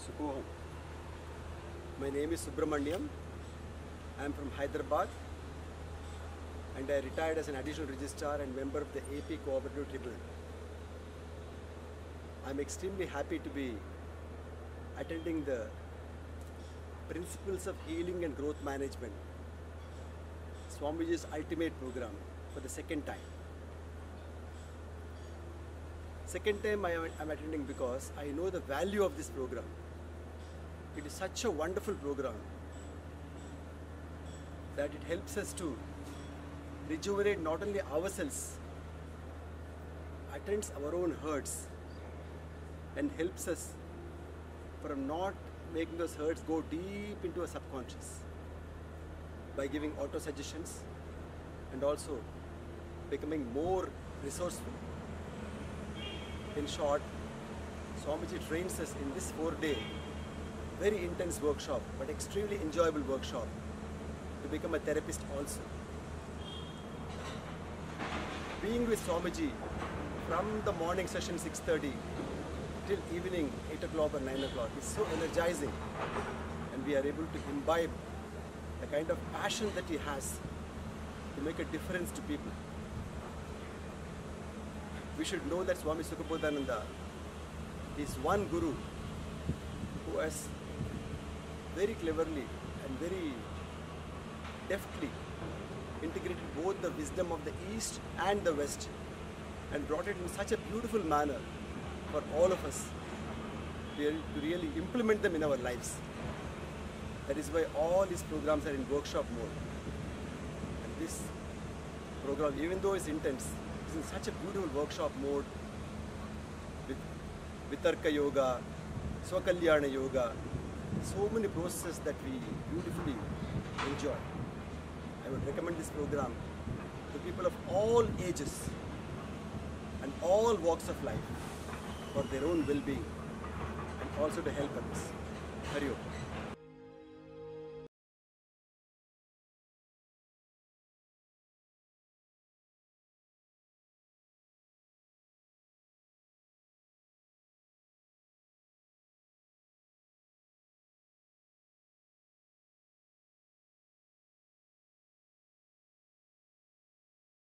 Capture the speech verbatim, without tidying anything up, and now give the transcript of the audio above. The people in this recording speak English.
Sukoham. My name is Subramaniam. I am from Hyderabad and I retired as an additional registrar and member of the A P Cooperative Tribunal. I am extremely happy to be attending the Principles of Healing and Growth Management, Swamiji's ultimate program, for the second time. Second time I am attending because I know the value of this program. It is such a wonderful program that it helps us to rejuvenate not only ourselves, attends our own hurts and helps us from not making those hurts go deep into our subconscious by giving auto suggestions and also becoming more resourceful. In short, Swamiji trains us in this four-day, very intense workshop, but extremely enjoyable workshop, to become a therapist also. Being with Swamiji from the morning session six thirty till evening eight o'clock or nine o'clock is so energizing, and we are able to imbibe the kind of passion that he has to make a difference to people. We should know that Swami Sukhabodhananda is one guru who has very cleverly and very deftly integrated both the wisdom of the East and the West and brought it in such a beautiful manner for all of us to really implement them in our lives. That is why all these programs are in workshop mode. And this program, even though it's intense, is in such a beautiful workshop mode with Vitarka Yoga, Swakalyana Yoga, so many processes that we beautifully enjoy. I would recommend this program to people of all ages and all walks of life for their own well-being and also to help others. Hari Om.